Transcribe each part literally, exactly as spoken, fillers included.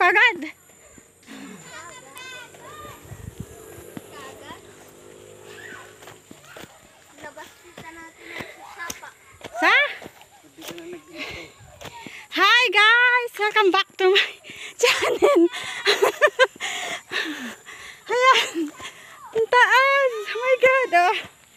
agad. Sa? Hi guys! Welcome back to my channel. Ayan. Ang taas. Oh my God. Oh.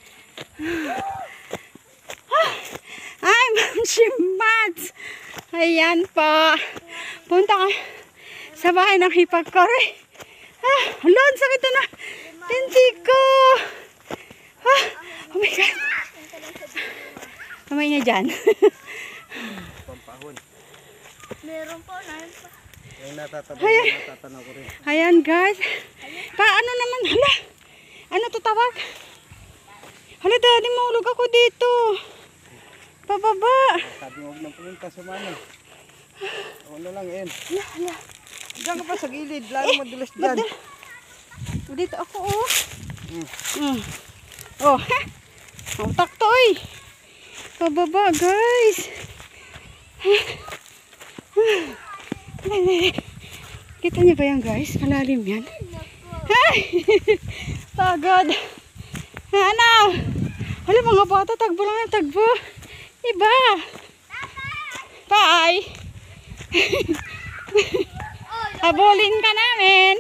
Ay, Ma'am Shimats. Ayan pa. Punta ka sa bahay ng hipag-kore. Ah, hulon, sakit na. Tinti ko. Ah, oh my God. Kamay niya dyan. Pampahon. Meron po, nahin pa. Yung natatanaw, natatanaw ko rin. Ayan guys. Paano naman? Hala. Ano to tawag? Hala, daddy, mahulog ako dito. Pababa. Sabi mo, huwag nang pumunta sa mana. Ako na lang, Em. Hala, hala. Diyan ka pa sa gilid. Lalo madulas dyan. Madal. Dito ako, oh. Mm. Mm. Oh, ha? Ang takto, eh. Pababa, guys. Kita niyo ba yan, guys? Malalim yan. Ay! Pagod. Ano? Hala, mga bata, tagbo lang yung tagbo. Iba. Bye. Habulin ka namin.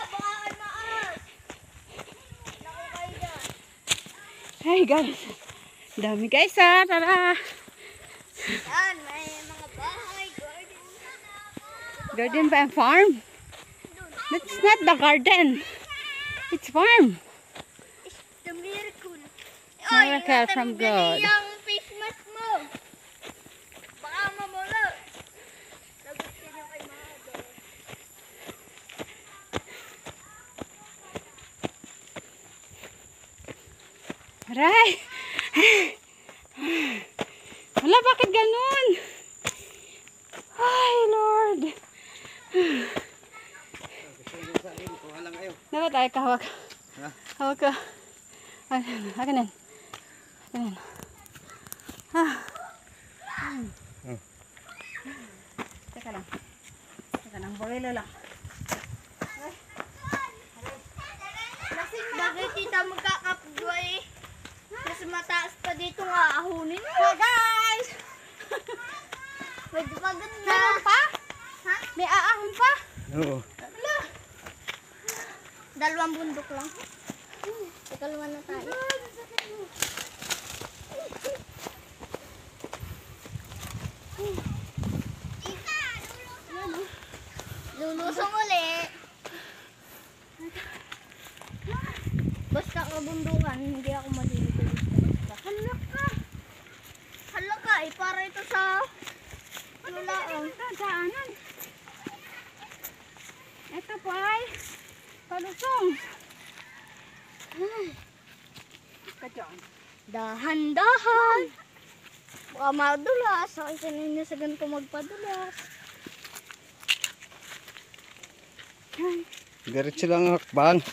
Hey guys. Dami guys ha. Tara. Yan, may mga bahay, garden. Garden ba ang farm? That's not the garden. It's farm. It's the miracle. Miracle from God. Yung face mask mo. Baka mamula. Lagot ka na kay mga dog. Aray. Wala, bakit ganun? Ay, Lord. Dapat tayo kahawak. Ha? Hawak ka. Akin na. Akin na. Ah. Hmm. Teka lang. Teka lang. Bawelo lang. Bakit kita magkakapdwa eh? Mas mataas pa dito nga ahunin mo. Hi, guys! Medyo maganda. Meron pa? Ha? May aahon pa? Oo. Dalawang bundok lang. Ikalwa na tayo. Lulusong uli. Basta kabundukan, hindi ako maliligaw. Hala ka! Hala ka eh, para ito sa lulaong. Daanan. Ito po ay palusong. Ka dyan. Dahan-dahan. Baka madulas. Ako sininasagan ko magpadulas. Diretso lang ang hakbang.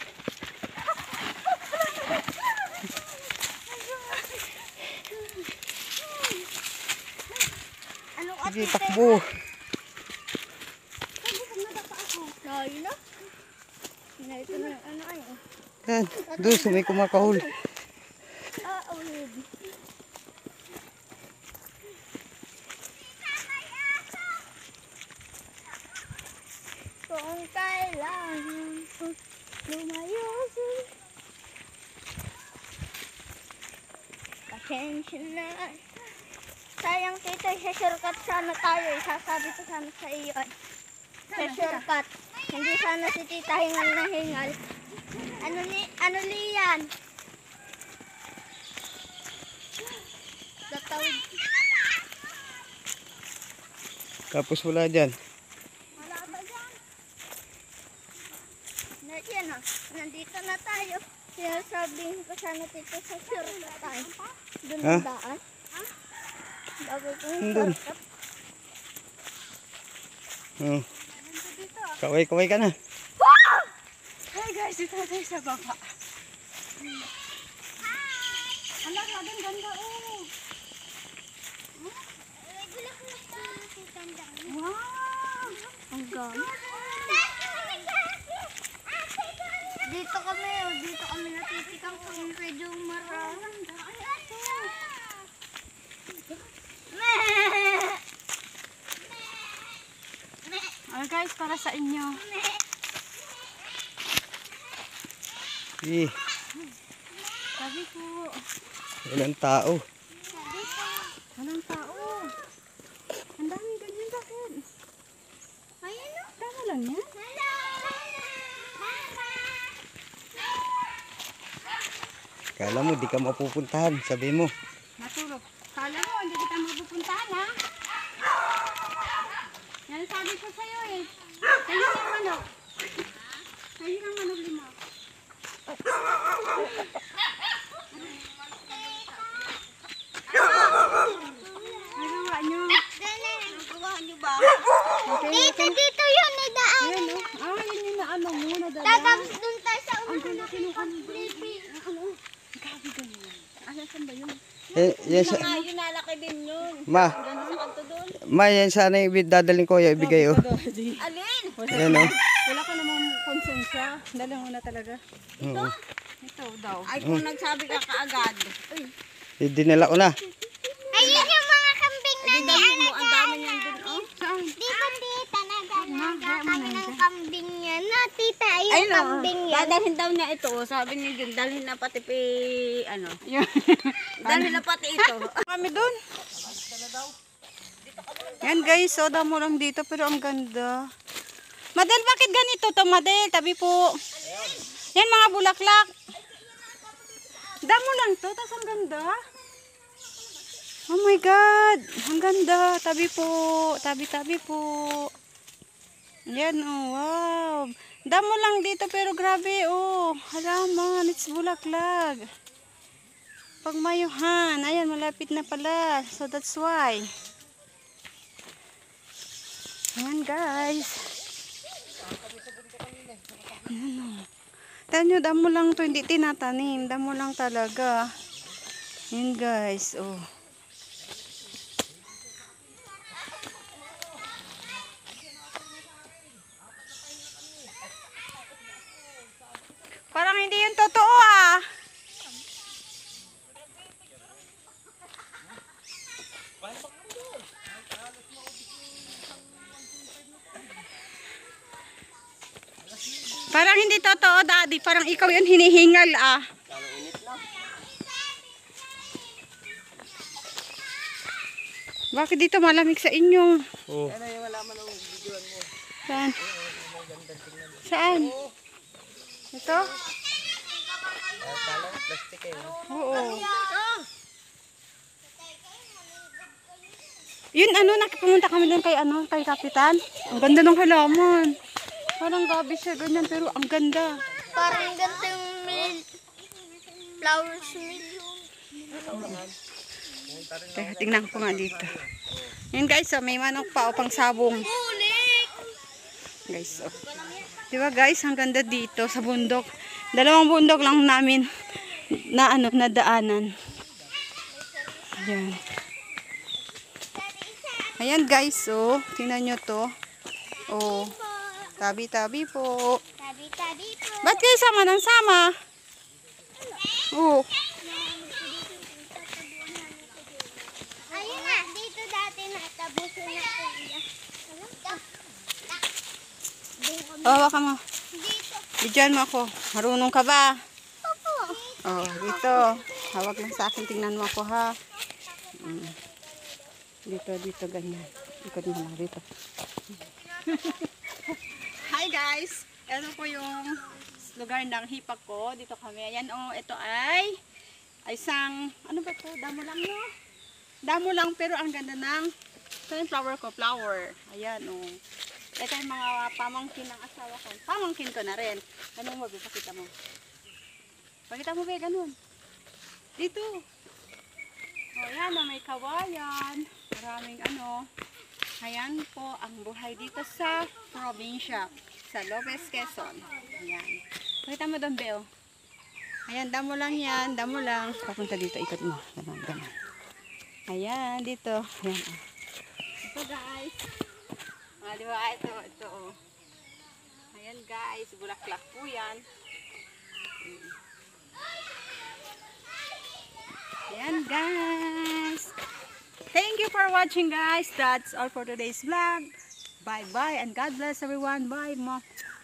Anong Sige, atite? takbo. Ay na. Na ito na yung ano ay. Yan. Doon sa may kumakahul. Ah, ulit. Kung kailangan ko lumayo sa pasensya na. Sayang tita, sa shortcut sana tayo. Isasabi ko sana sa iyo. Ay. Sa shortcut. Hindi sana si tita hingal na hingal. Ano ni, ano liyan? Tatawid. Tapos wala dyan. Wala ba dyan? Na, yan ah. Nandito na tayo. Sinasabihin ko sana tito sa shortcut tayo. Doon Ha? ang daan. Bago ko yung Doon. shortcut. Oh. Kaway-kaway ka na. Hey guys, dito tayo sa baba. Alam, laging ganda oh. Wow! Ang ganda. Dito kami, oh. Dito kami natitikang kung medyo marami. Oh guys, para sa inyo. Eh, Sabi po. walang tao. Walang tao. Ang dami ganyan bakit? Ayun o. Tama lang yan. Kala mo, di ka mapupuntahan. Sabi mo. Natulog. Kala mo, hindi kita mapupuntahan ha? Yan sabi ko sa'yo eh. Kayo ng manok. Kayo ng manok lima. Nagawa nyo. Nagawa niyo ba? Okay, Dito, dito yun. Nidaan. Ayan o. Ah, yun yung naano mo. Nadala. Tatapos dun tayo sa Ang ulo. ganda kinukan mo. Ano? Gabi ganyan. Ah, saan ba yun? Eh, yan sa... Ayun, nalaki din yun. Ma, Ganun sa kanto dun. ma, yan sana yung dadaling ko. Yung ibigay, oh. Alin? Yan, oh. Wala ka namang konsensya. Dala mo na talaga. Oo. Ito daw. Ay, kung nagsabi ka kaagad. Uy. Eh, dinala ko na. Ayun yung mga kambing na ni mo. Ang dami niyan dun, oh. Saan? Di ba, tita, nagalaga Ma, kami ng kambing yan. Na, tita, ayun Ayun o, kambing yan. dadalhin daw niya ito. Sabi ni Jun, dalhin na pati pi, ano, Yun. dalhin na pati ito. Kami dun. Yan guys, so damo lang dito pero ang ganda. Madel, bakit ganito to Madel? Tabi po. Yan mga bulaklak. Damo lang to, tas ang ganda. Oh my God, ang ganda. Tabi po, tabi-tabi po. Yan oh, wow. Damo lang dito pero grabe oh. Halaman, it's bulaklak. Pagmayuhan. Ayan, malapit na pala. So, that's why. Ayan, guys. Ayan, o. Tignan nyo, damo lang to. Hindi tinatanim. Damo lang talaga. Ayan, guys. Oh. Parang hindi yun totoo, ah. Parang hindi totoo, Daddy. Parang ikaw yun hinihingal, ah. Bakit dito malamig sa inyo? Oh. Saan? Saan? Ito? Oo. Yun ano, nakipumunta kami doon kay ano, kay Kapitan. Ang ganda ng halaman. Parang gabi siya ganyan pero ang ganda. Parang ganito yung mil... flowers million. Kaya tingnan ko nga dito. Yun guys, oh, may manok pa o pang sabong. Guys, oh. Diba guys, ang ganda dito sa bundok. Dalawang bundok lang namin na ano, na daanan. Ayan. Ayan guys, oh. Tingnan nyo to. Oh. Tabi-tabi po. Tabi-tabi po. Ba't kayo sama ng sama? Oh. Ayun na, dito dati natabuso na kuya. Oh, waka mo. Dito. Bidyan mo ako. Marunong ka ba? Opo. Oh, dito. Hawag lang sa akin. Tingnan mo ako ha. Mm. Dito, dito, ganyan. Ikot mo lang dito. Hi guys! Ito po yung lugar ng hipak ko. Dito kami. Ayan oh, ito ay ay isang, ano ba ito? Damo lang no? Damo lang pero ang ganda ng sunflower ko. Flower. Ayan oh. Ito yung mga pamangkin ng asawa ko. Pamangkin ko na rin. Ano mo, pakita mo. Pakita mo ba, ganun. Dito. O, yan o, may kawayan. Maraming ano. Ayan po ang buhay dito sa probinsya. Sa Lopez, Quezon. Ayan. Pakita mo doon, Beo. Ayan, damo lang yan. Damo lang. Papunta dito, ikot mo. Ganun, ganun. Ayan, dito. Ayan o. Ito guys. Ah, di ba? Ito, ito oh. Ayan guys, bulaklak po yan. Ayan guys. Thank you for watching guys. That's all for today's vlog. Bye bye and God bless everyone. Bye mo.